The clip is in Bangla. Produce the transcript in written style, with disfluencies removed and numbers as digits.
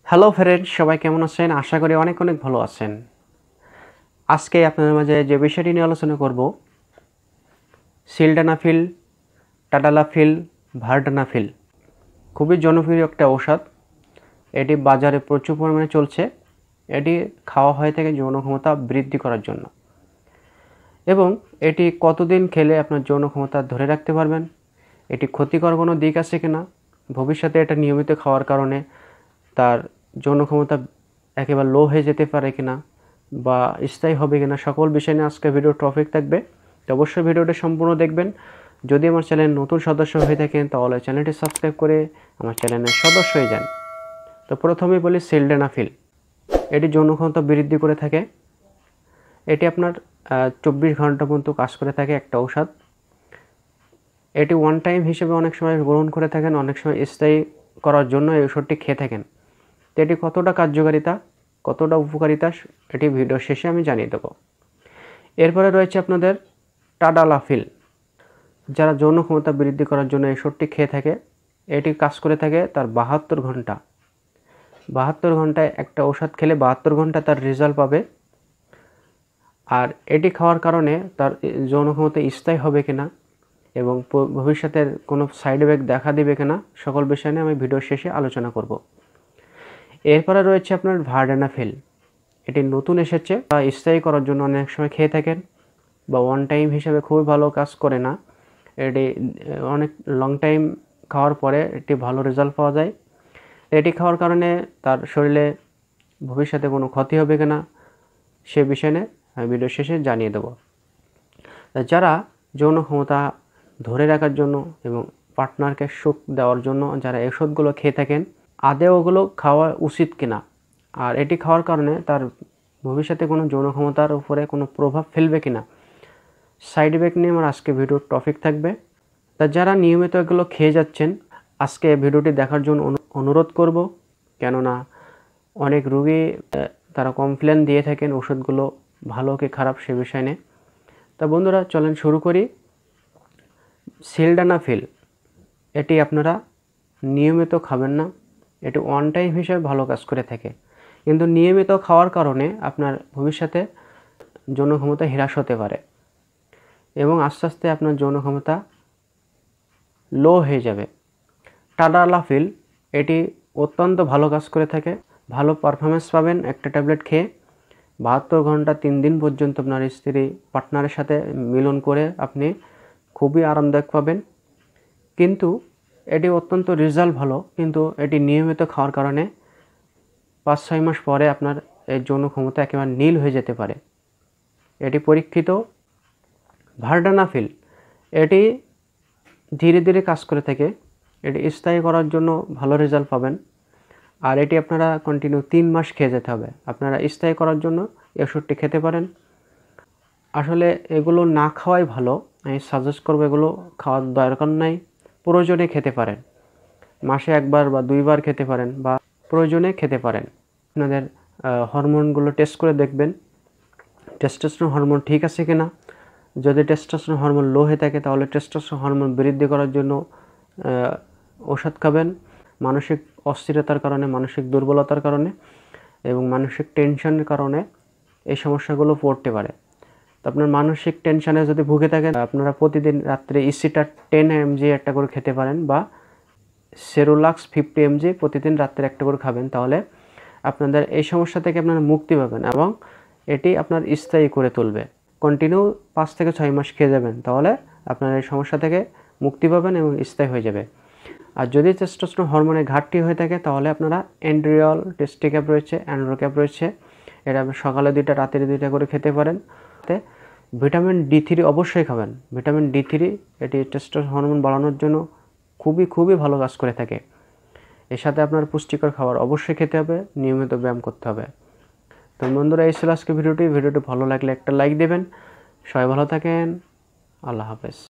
হ্যালো ফ্রেন্ডস, সবাই কেমন আছেন? আশা করি অনেক ভালো আছেন। আজকে আপনাদের মাঝে যে বিষয়টি নিয়ে আলোচনা করব, সিলডানাফিল, টাডালাফিল, ভার্ডানাফিল। খুবই জনপ্রিয় একটা ঔষধ। এটি বাজারে প্রচুর পরিমাণে চলছে। এটি খাওয়া হয়ে থাকে যৌন ক্ষমতা বৃদ্ধি করার জন্য। এবং এটি কতদিন খেলে আপনার যৌন ক্ষমতা ধরে রাখতে পারবেন, এটি ক্ষতিকর কোনো দিক আছে কিনা, ভবিষ্যতে এটা নিয়মিত খাওয়ার কারণে তার যৌন ক্ষমতা একেবারে লো হয়ে যেতে পারে কিনা বা স্থায়ী হবে কিনা, সকল বিষয় নিয়ে আজকে ভিডিও টপিক থাকবে। তো অবশ্যই ভিডিওটা সম্পূর্ণ দেখবেন। যদি আমার চ্যানেল নতুন সদস্য হয়ে থাকেন তাহলে চ্যানেলটি সাবস্ক্রাইব করে আমার চ্যানেলের সদস্য হয়ে যান। তো প্রথমেই বলি সিলডেনাফিল। এটি যৌন ক্ষমতা বৃদ্ধি করে থাকে। এটি আপনার 24 ঘন্টা পর্যন্ত কাজ করে থাকে একটা ঔষধ। এটি ওয়ান টাইম হিসেবে অনেক সময় গ্রহণ করে থাকেন, অনেক সময় স্থায়ী করার জন্য এই ওষুধটি খেয়ে থাকেন। তো এটি কতটা কার্যকারিতা, কতটা উপকারিতা, এটি ভিডিও শেষে আমি জানিয়ে দেবো। এরপরে রয়েছে আপনাদের টাডালাফিল। যারা যৌন ক্ষমতা বৃদ্ধি করার জন্য এই ওষুধটি খেয়ে থাকে, এটি কাজ করে থাকে তার 72 ঘন্টা। 72 ঘন্টায় একটা ওষুধ খেলে 72 ঘন্টা তার রেজাল্ট পাবে। আর এটি খাওয়ার কারণে তার যৌন ক্ষমতা স্থায়ী হবে কিনা এবং ভবিষ্যতের কোনো সাইড এফেক্ট দেখা দিবে কিনা, সকল বিষয় নিয়ে আমি ভিডিও শেষে আলোচনা করব। এরপরে রয়েছে আপনার ভার্ডেনাফিল। এটি নতুন এসেছে বা স্থায়ী করার জন্য অনেক সময় খেয়ে থাকেন, বা ওয়ান টাইম হিসেবে খুবই ভালো কাজ করে না। এটি অনেক লং টাইম খাওয়ার পরে এটি ভালো রেজাল্ট পাওয়া যায়। এটি খাওয়ার কারণে তার শরীরে ভবিষ্যতে কোনো ক্ষতি হবে কিনা সে বিষয় নিয়ে আমি ভিডিও শেষে জানিয়ে দেব। যারা যৌন ক্ষমতা ধরে রাখার জন্য এবং পার্টনারকে সুখ দেওয়ার জন্য যারা এই ওষুধগুলো খেয়ে থাকেন, আদৌ ওগুলো খাওয়া উচিত কিনা, আর এটি খাওয়ার কারণে তার ভবিষ্যতে কোনো যৌন ক্ষমতার উপরে কোনো প্রভাব ফেলবে কিনা, সাইড এফেক্ট নিয়ে আমার আজকে ভিডিওর টপিক থাকবে। তা যারা নিয়মিত এগুলো খেয়ে যাচ্ছেন, আজকে ভিডিওটি দেখার জন্য অনুরোধ করব। কেননা অনেক রোগী তারা কমপ্লেন দিয়ে থাকেন ওষুধগুলো ভালো কি খারাপ সে বিষয় নিয়ে। তা বন্ধুরা, চলেন শুরু করি। সিলডানাফিল, এটি আপনারা নিয়মিত খাবেন না। এটি ওয়ান টাইম হিসেবে ভালো কাজ করে থাকে, কিন্তু নিয়মিত খাওয়ার কারণে আপনার ভবিষ্যতে যৌন ক্ষমতা হ্রাস হতে পারে এবং আস্তে আস্তে আপনার যৌন ক্ষমতা লো হয়ে যাবে। টাডালাফিল, এটি অত্যন্ত ভালো কাজ করে থাকে, ভালো পারফরমেন্স পাবেন একটা ট্যাবলেট খেয়ে। 72 ঘন্টা 3 দিন পর্যন্ত আপনার স্ত্রী পার্টনারের সাথে মিলন করে আপনি খুবই আরামদায়ক পাবেন। কিন্তু এটি অত্যন্ত রেজাল্ট ভালো, কিন্তু এটি নিয়মিত খাওয়ার কারণে 5-6 মাস পরে আপনার এই যৌন ক্ষমতা একেবারে নীল হয়ে যেতে পারে। এটি পরীক্ষিত। ভার্ডানাফিল, এটি ধীরে ধীরে কাজ করে থাকে। এটি স্থায়ী করার জন্য ভালো রেজাল্ট পাবেন। আর এটি আপনারা কন্টিনিউ 3 মাস খেয়ে যেতে হবে। আপনারা স্থায়ী করার জন্য এই ওষুধটি খেতে পারেন। আসলে এগুলো না খাওয়াই ভালো, আমি সাজেস্ট করবো এগুলো খাওয়ার দরকার নাই। প্রয়োজনে খেতে পারেন, মাসে 1 বার বা 2 বার খেতে পারেন, বা প্রয়োজনে খেতে পারেন। আপনাদের হরমোনগুলো টেস্ট করে দেখবেন টেস্টোস্টেরন হরমোন ঠিক আছে কিনা। যদি টেস্টোস্টেরন হরমোন লো হয়ে থাকে তাহলে টেস্টোস্টেরন হরমোন বৃদ্ধি করার জন্য ওষুধ খাবেন। মানসিক অস্থিরতার কারণে, মানসিক দুর্বলতার কারণে এবং মানসিক টেনশনের কারণে এই সমস্যাগুলো পড়তে পারে। তো আপনার মানসিক টেনশনে যদি ভুগে থাকেন, আপনারা প্রতিদিন রাত্রে ইসিটা 10 mg একটা করে খেতে পারেন, বা সেরোলাক্স 50 mg প্রতিদিন রাত্রে একটা করে খাবেন। তাহলে আপনাদের এই সমস্যা থেকে আপনারা মুক্তি পাবেন এবং এটি আপনার স্থায়ী করে তুলবে। কন্টিনিউ 5 থেকে 6 মাস খেয়ে যাবেন, তাহলে আপনার এই সমস্যা থেকে মুক্তি পাবেন এবং স্থায়ী হয়ে যাবে। আর যদি টেস্টোস্টেরন হরমোনের ঘাটতি হয়ে থাকে তাহলে আপনারা এন্ড্রিয়ল টেস্টিক্যাপ রয়েছে, অ্যান্ড্রোক্যাপ রয়েছে, এটা সকালে 2টা রাত্রে 2টা করে খেতে পারেন। ভিটামিন D3 অবশ্যই খাবেন। ভিটামিন D3 এটি টেস্টোস্টেরন হরমোন বাড়ানোর জন্য খুবই ভালো কাজ করে থাকে। এর সাথে আপনার পুষ্টিকর খাবার অবশ্যই খেতে হবে, নিয়মিত ব্যায়াম করতে হবে। তো বন্ধুরা, এই ছিল আজকে ভিডিওটি ভালো লাগলে একটা লাইক দেবেন। সবাই ভালো থাকেন। আল্লাহ হাফেজ।